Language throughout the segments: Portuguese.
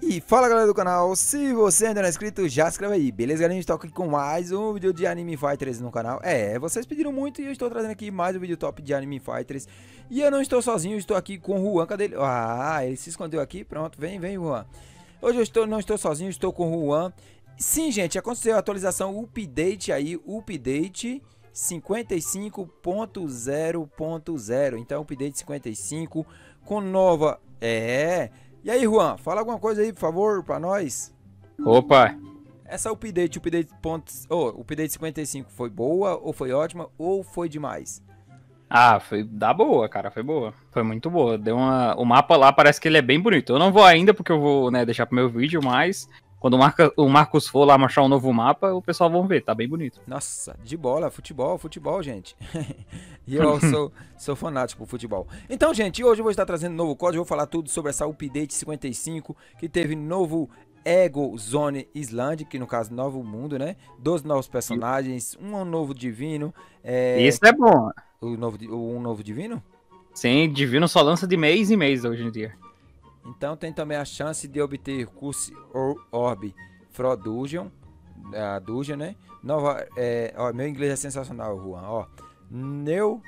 E fala galera do canal, se você ainda não é inscrito, já se inscreve aí, beleza galera? A gente tá aqui com mais um vídeo de Anime Fighters no canal. Vocês pediram muito e eu estou trazendo aqui mais um vídeo top de Anime Fighters. E eu não estou sozinho, eu estou aqui com o Juan, cadê ele? Ah, ele se escondeu aqui, pronto, vem Juan. Hoje não estou sozinho, estou com o Juan. Sim gente, aconteceu a atualização, update aí, update 55.0.0. Então update 55 com nova... E aí, Juan, fala alguma coisa aí, por favor, pra nós. Opa, Essa update 55 foi boa, ou foi ótima, ou foi demais? foi da boa, cara, foi boa. Foi muito boa. O mapa lá parece que ele é bem bonito. Eu não vou ainda porque eu vou, deixar pro meu vídeo, mas quando o Marcos for lá mostrar um novo mapa, o pessoal vão ver, tá bem bonito. Nossa, de bola, futebol, gente. E eu sou fanático por futebol. Então, gente, hoje eu vou estar trazendo um novo código, vou falar tudo sobre essa update 55, que teve novo Ego Zone Island, que no caso novo mundo, né? 12 novos personagens, um novo divino. Isso é bom. Um novo divino? Sim, Divino só lança de mês em mês hoje em dia. Então tem também a chance de obter Curse Orb Frodusion, a Dungeon, né? Nova, meu inglês é sensacional, Juan, ó. New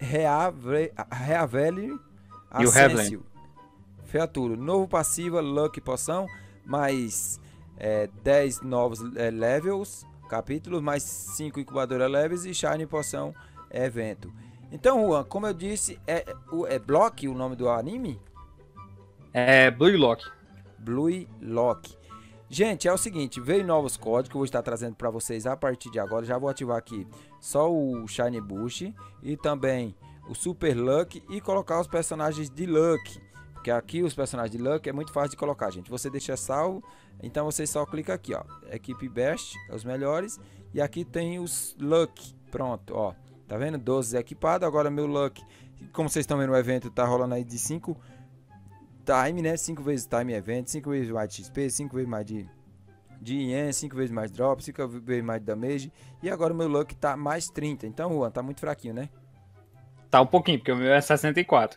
Reaveli Ascensio. Featuro, novo passiva, Lucky Poção, mais 10 novos levels, capítulos, mais 5 incubadora levels e Shiny Poção evento. Então, Juan, como eu disse, é Block o nome do anime? É Blue Lock. Blue Lock. Gente, é o seguinte, veio novos códigos que eu vou estar trazendo para vocês a partir de agora. Já vou ativar aqui só o Shiny Boost e também o Super Luck e colocar os personagens de Luck. Porque aqui os personagens de Luck é muito fácil de colocar, gente. Você deixa salvo, então você só clica aqui, ó. Equipe Best, os melhores. E aqui tem os Luck. Pronto, ó. Tá vendo? 12 equipado. Agora meu Luck, como vocês estão vendo, o evento tá rolando aí de 5 time, né? 5 vezes time event, 5 vezes mais de XP, 5 vezes mais de yen, 5 vezes mais drop, 5 vezes mais de damage. E agora o meu luck tá mais 30. Então, Juan, tá muito fraquinho, né? Tá um pouquinho, porque o meu é 64.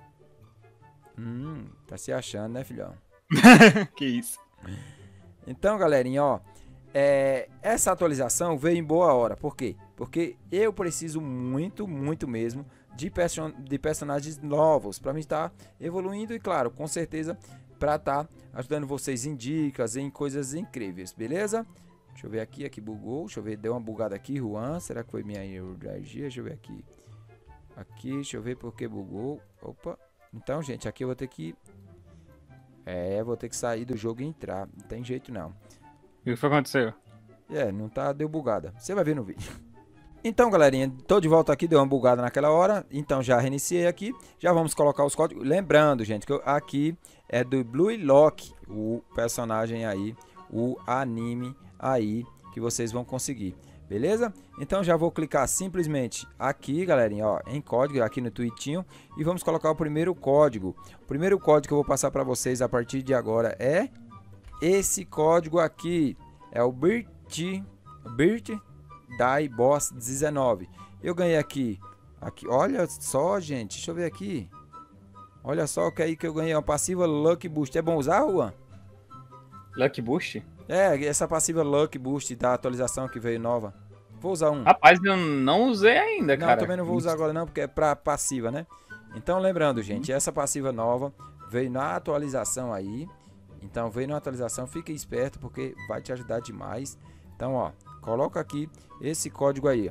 Tá se achando, né, filhão? Que isso. Então, galerinha, ó. Essa atualização veio em boa hora. Por quê? Porque eu preciso muito mesmo de personagens novos para mim estar evoluindo e, claro, com certeza para estar ajudando vocês em dicas, em coisas incríveis, beleza? Deixa eu ver aqui bugou, deixa eu ver, deu uma bugada aqui, Juan, será que foi minha energia? Deixa eu ver aqui, deixa eu ver porque bugou, opa, então, gente, aqui eu vou ter que, vou ter que sair do jogo e entrar, não tem jeito não. E o que foi que aconteceu? Não tá, deu bugada, você vai ver no vídeo. Então, galerinha, tô de volta aqui, deu uma bugada naquela hora, então já reiniciei aqui, já vamos colocar os códigos, lembrando, gente, que aqui é do Blue Lock, o personagem aí, o anime aí, que vocês vão conseguir, beleza? Então já vou clicar simplesmente aqui, galerinha, ó, em código, aqui no tweetinho, e vamos colocar o primeiro código. O primeiro código que eu vou passar para vocês a partir de agora é esse código aqui, é o Birt Die Boss 19. Eu ganhei aqui, olha só, gente, deixa eu ver aqui. Olha só o que aí que eu ganhei, uma passiva Lucky Boost. É bom usar, Juan? Lucky Boost? Essa passiva Lucky Boost da atualização que veio nova. Vou usar um. Rapaz, eu não usei ainda, não, cara. Também não vou usar agora não, porque é pra passiva, né? Então, lembrando, gente, essa passiva nova veio na atualização aí. Então, veio na atualização, fique esperto, porque vai te ajudar demais. Então, ó, coloca aqui esse código aí, ó.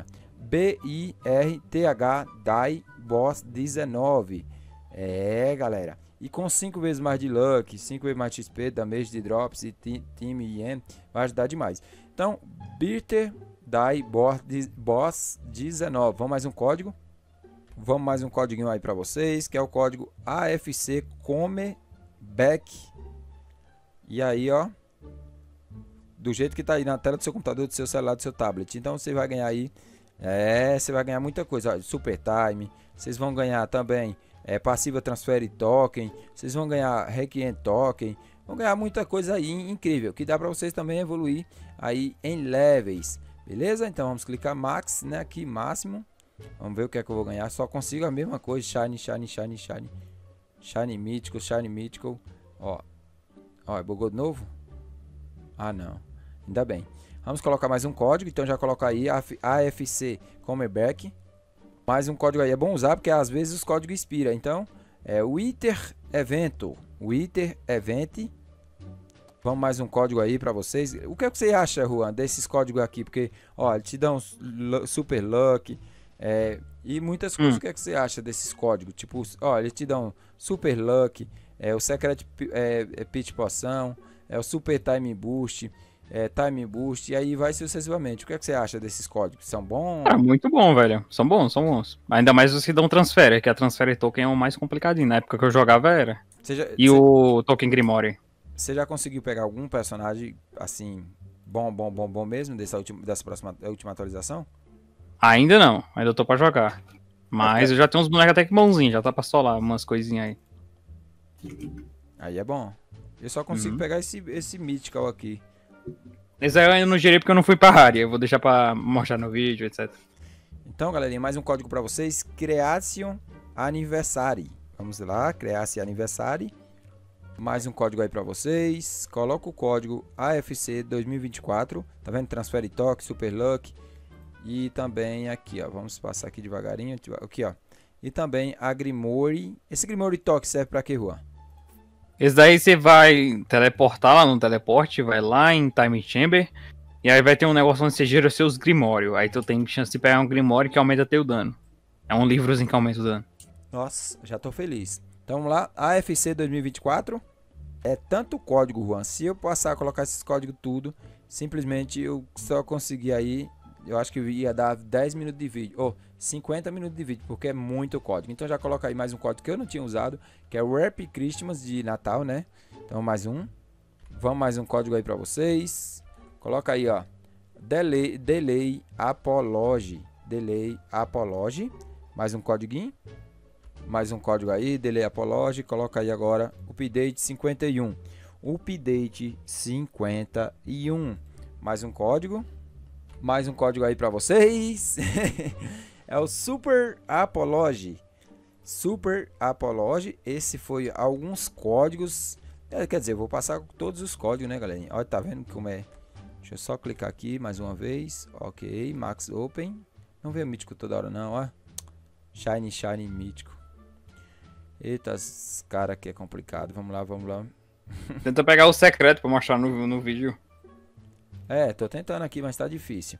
BIRTH Die Boss 19. Galera. E com 5 vezes mais de luck, 5 vezes mais de XP, damage de drops e time yen, vai ajudar demais. Então, Bitter Die Boss 19. Vamos mais um código. Vamos mais um código aí para vocês, que é o código AFC Comeback. E aí, ó, do jeito que tá aí na tela do seu computador, do seu celular, do seu tablet. Então você vai ganhar aí, você vai ganhar muita coisa, ó, Super Time. Vocês vão ganhar também passiva Transfer Token. Vocês vão ganhar Requiem Token. Vão ganhar muita coisa aí incrível, que dá para vocês também evoluir aí em levels. Beleza? Então vamos clicar Max, né, aqui, máximo. Vamos ver o que é que eu vou ganhar. Só consigo a mesma coisa, Shiny Mythical, ó. Ó, bugou de novo? Ah, não. Ainda bem. Vamos colocar mais um código. Então já coloca aí AFC Comerback. Mais um código aí. É bom usar porque às vezes os códigos expiram. Então, Wither Evento. Wither Event. Vamos mais um código aí pra vocês. O que é que você acha, Juan, desses códigos aqui? Porque, ó, ele te dá um Super Luck. E muitas coisas. O que é que você acha desses códigos? Tipo, ó, ele te dá um Super Luck. O Secret Pitch Poção. O Super Time Boost. Time Boost. E aí vai sucessivamente. O que é que você acha desses códigos? São bons? Cara, muito bom, velho. São bons, são bons. Ainda mais os que dão transfer, que a transfer token é o mais complicadinho. Na época que eu jogava era. O token Grimoire. Você já conseguiu pegar algum personagem assim, bom mesmo, dessa última atualização? Ainda não, ainda tô pra jogar. Mas eu já tenho uns bonecos até que bonzinhos, já tá pra solar umas coisinhas aí. Aí é bom. Eu só consigo pegar esse Mythical aqui. Esse aí eu ainda não gerei porque eu não fui pra área. Eu vou deixar pra mostrar no vídeo, etc. Então, galerinha, mais um código pra vocês. Creation Anniversary. Vamos lá, Creation Anniversary. Mais um código aí pra vocês. Coloca o código AFC 2024. Tá vendo? Transfer Toque, Super Luck. E também aqui, ó. Vamos passar aqui devagarinho. Aqui, ó. E também a Grimoire. Esse Grimoire Toque serve pra quê, Juan? Esse daí você vai teleportar lá no teleporte. Vai lá em Time Chamber. E aí vai ter um negócio onde você gira os seus Grimório. Aí tu tem chance de pegar um Grimório que aumenta teu dano. É um livrozinho que aumenta o dano. Nossa, já tô feliz. Então vamos lá, AFC 2024. É tanto código, Juan. Se eu passar a colocar esses códigos tudo, simplesmente eu só consegui aí. Eu acho que ia dar 10 minutos de vídeo. Ou 50 minutos de vídeo, porque é muito código. Então já coloca aí mais um código que eu não tinha usado, que é o Rap Christmas de Natal, né? Então mais um. Vamos mais um código aí pra vocês. Coloca aí, ó. Delay Apology. Delay Apology. Mais um código. Mais um código aí, Delay Apology. Coloca aí agora Update 51. Update 51. Mais um código. Mais um código aí pra vocês. É o Super Apology. Super Apology. Esse foi alguns códigos. Quer dizer, eu vou passar todos os códigos, né, galerinha? Olha, tá vendo como é? Deixa eu só clicar aqui mais uma vez. Ok, Max Open. Não vê o mítico toda hora não, ó. Shiny mítico. Eita, esse cara aqui é complicado. Vamos lá, vamos lá. Tenta pegar o secreto pra mostrar no vídeo. Tô tentando aqui, mas tá difícil.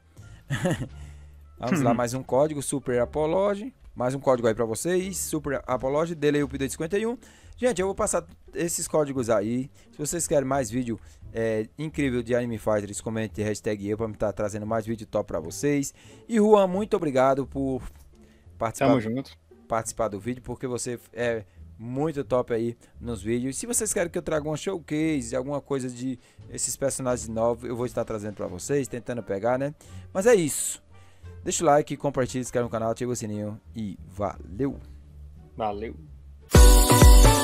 Vamos lá, mais um código, Super Apology. Mais um código aí pra vocês, Super Apology, Delay Update 51. Gente, eu vou passar esses códigos aí. Se vocês querem mais vídeo incrível de Anime Fighters, comente hashtag eu pra me estar trazendo mais vídeo top pra vocês. E Juan, muito obrigado por participar do vídeo, porque você é muito top aí nos vídeos. Se vocês querem que eu traga uma showcase, alguma coisa de esses personagens novos, eu vou estar trazendo pra vocês, tentando pegar, né? Mas é isso. Deixa o like, compartilha, se inscreve no canal, ativa o sininho e valeu! Valeu!